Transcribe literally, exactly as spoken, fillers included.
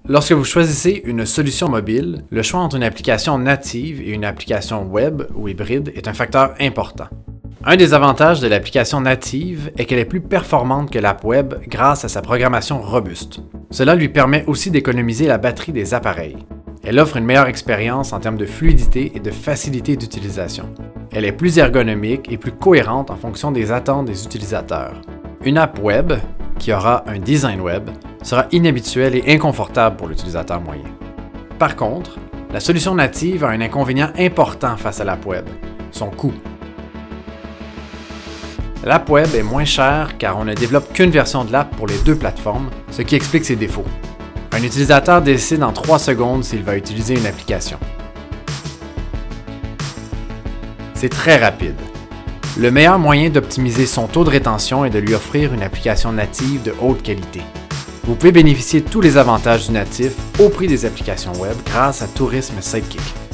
Lorsque vous choisissez une solution mobile, le choix entre une application native et une application web ou hybride est un facteur important. Un des avantages de l'application native est qu'elle est plus performante que l'app web grâce à sa programmation robuste. Cela lui permet aussi d'économiser la batterie des appareils. Elle offre une meilleure expérience en termes de fluidité et de facilité d'utilisation. Elle est plus ergonomique et plus cohérente en fonction des attentes des utilisateurs. Une app web, qui aura un design web, sera inhabituelle et inconfortable pour l'utilisateur moyen. Par contre, la solution native a un inconvénient important face à l'app web, son coût. L'app web est moins chère car on ne développe qu'une version de l'app pour les deux plateformes, ce qui explique ses défauts. Un utilisateur décide en trois secondes s'il va utiliser une application. C'est très rapide. Le meilleur moyen d'optimiser son taux de rétention est de lui offrir une application native de haute qualité. Vous pouvez bénéficier de tous les avantages du natif au prix des applications web grâce à Tourisme Sidekick.